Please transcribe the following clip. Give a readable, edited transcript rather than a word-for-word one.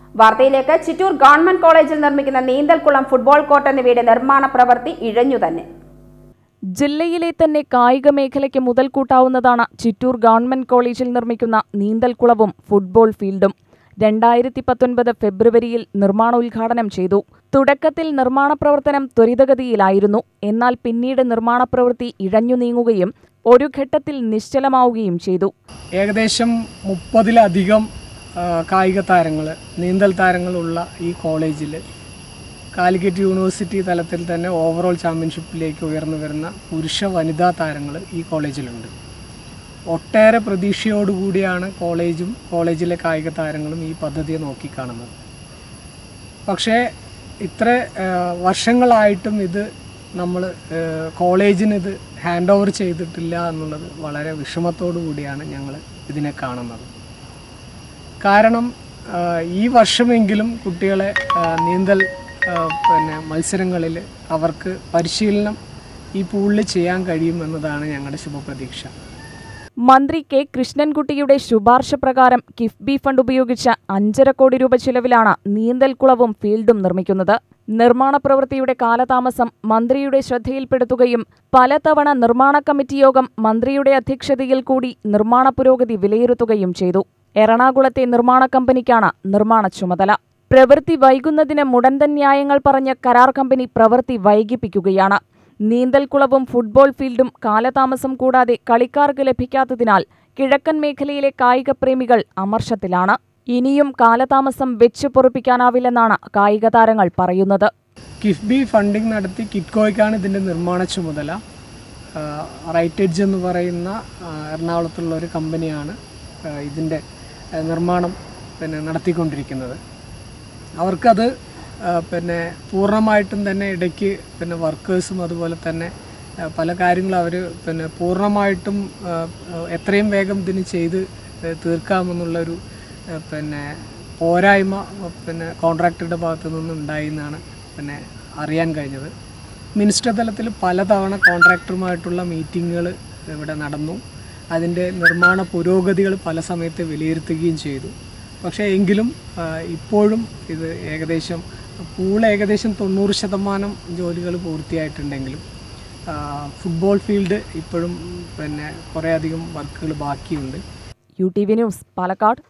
വാർത്തയിലേക്ക്. ചിറ്റൂർ ഗവൺമെന്റ് കോളേജിൽ നിർമ്മിക്കുന്ന നീന്തൽക്കുളം, ഫുട്ബോൾ കോർട്ട് എന്നിവയുടെ നിർമ്മാണ പ്രവൃത്തി ഇഴഞ്ഞു തന്നെ. ജില്ലയിലെ തന്നെ കായിക മേഖലയ്ക്ക് മുതൽക്കൂട്ടാവുന്നതാണ് ചിറ്റൂർ ഗവൺമെന്റ് കോളേജിൽ നിർമ്മിക്കുന്ന നീന്തൽക്കുളവും ഫുട്ബോൾ ഫീൽഡും. 2019 ഫെബ്രുവരിയിൽ നിർമ്മാണോദ്ഘാടനം ചെയ്തു. തുടക്കത്തിൽ നിർമ്മാണ പ്രവർത്തനം ത്വരിതഗതിയിലായിരുന്നു. എന്നാൽ പിന്നീട് നിർമ്മാണ പ്രവൃത്തി ഇഴഞ്ഞു നീങ്ങുകയും ഒരു ഘട്ടത്തിൽ നിശ്ചലമാവുകയും ചെയ്തു. ഏകദേശം 30-ലധികം കായിക താരങ്ങൾ, നീന്തൽ താരങ്ങളുള്ള ഈ കോളേജിൽ കാലിക്കറ്റ് യൂണിവേഴ്സിറ്റി തലത്തിൽ തന്നെ ഓവറോൾ ചാമ്പ്യൻഷിപ്പിലേക്ക് ഉയർന്നു വരുന്ന പുരുഷ വനിതാ താരങ്ങൾ ഈ കോളേജിലുണ്ട്. ഒട്ടേറെ പ്രതീക്ഷയോടുകൂടിയാണ് കോളേജും കോളേജിലെ കായിക താരങ്ങളും ഈ പദ്ധതിയെ നോക്കിക്കാണുന്നത്. പക്ഷേ ഇത്ര വർഷങ്ങളായിട്ടും ഇത് നമ്മൾ കോളേജിന് ഇത് ഹാൻഡ് ഓവർ ചെയ്തിട്ടില്ല എന്നുള്ളത് വളരെ വിഷമത്തോടു കൂടിയാണ് ഞങ്ങൾ ഇതിനെ കാണുന്നത്. കാരണം ഈ വർഷമെങ്കിലും കുട്ടികളെ നീന്തൽ മത്സരങ്ങളിൽ അവർക്ക് പരിശീലനം ഈ പൂളിൽ ചെയ്യാൻ കഴിയുമെന്നതാണ് ഞങ്ങളുടെ ശുഭപ്രതീക്ഷ. മന്ത്രി കെ കൃഷ്ണൻകുട്ടിയുടെ ശുപാർശ പ്രകാരം കിഫ്ബി ഫണ്ട് ഉപയോഗിച്ച് 5.5 കോടി രൂപ ചിലവിലാണ് നീന്തൽക്കുളവും ഫീൽഡും നിർമ്മിക്കുന്നത്. നിർമ്മാണ പ്രവൃത്തിയുടെ കാലതാമസം മന്ത്രിയുടെ ശ്രദ്ധയിൽപ്പെടുത്തുകയും പലതവണ നിർമ്മാണ കമ്മിറ്റി യോഗം മന്ത്രിയുടെ അധ്യക്ഷതയിൽ കൂടി നിർമ്മാണ പുരോഗതി വിലയിരുത്തുകയും ചെയ്തു. എറണാകുളത്തെ നിർമ്മാണ കമ്പനിക്കാണ് നിർമ്മാണ ചുമതല. പ്രവൃത്തി വൈകുന്നതിന് മുടന്തൻ ന്യായങ്ങൾ പറഞ്ഞ് കരാർ കമ്പനി പ്രവൃത്തി വൈകിപ്പിക്കുകയാണ്. നീന്തൽക്കുളവും ഫുട്ബോൾ ഫീൽഡും കാലതാമസം കൂടാതെ കളിക്കാർക്ക് ലഭിക്കാത്തതിനാൽ കിഴക്കൻ മേഖലയിലെ കായിക പ്രേമികൾ അമർഷത്തിലാണ്. ഇനിയും കാലതാമസം വെച്ച് പൊറുപ്പിക്കാനാവില്ലെന്നാണ് കായിക താരങ്ങൾ പറയുന്നത്. കിഫ്ബി ഫണ്ടിംഗ് നടത്തി കിറ്റ്കോയ്ക്കാണ് ഇതിൻ്റെ നിർമ്മാണ ചുമതല. റൈറ്റ് എഡ്ജ് എന്ന് പറയുന്ന എറണാകുളത്തുള്ള ഒരു കമ്പനിയാണ് ഇതിൻ്റെ നിർമ്മാണം നടത്തിക്കൊണ്ടിരിക്കുന്നത്. അവർക്കത് പൂർണ്ണമായിട്ടും തന്നെ ഇടയ്ക്ക് വർക്കേഴ്സും അതുപോലെ തന്നെ പല കാര്യങ്ങളും അവർ പൂർണ്ണമായിട്ടും എത്രയും വേഗം ഇതിന് ചെയ്ത് തീർക്കാമെന്നുള്ളൊരു പോരായ്മ കോൺട്രാക്ടറുടെ ഭാഗത്തു നിന്നും ഉണ്ടായി എന്നാണ് അറിയാൻ കഴിഞ്ഞത്. മിനിസ്റ്റർ തലത്തിൽ പലതവണ കോൺട്രാക്ടറുമായിട്ടുള്ള മീറ്റിങ്ങുകൾ ഇവിടെ നടന്നു. അതിൻ്റെ നിർമ്മാണ പുരോഗതികൾ പല സമയത്ത് വിലയിരുത്തുകയും ചെയ്തു. പക്ഷേ എങ്കിലും ഇപ്പോഴും ഇത് ഏകദേശം 90% ജോലികൾ പൂർത്തിയായിട്ടുണ്ടെങ്കിലും ഫുട്ബോൾ ഫീൽഡ് ഇപ്പോഴും കുറേയധികം വർക്കുകൾ ബാക്കിയുണ്ട്. UTV news, Palakkad.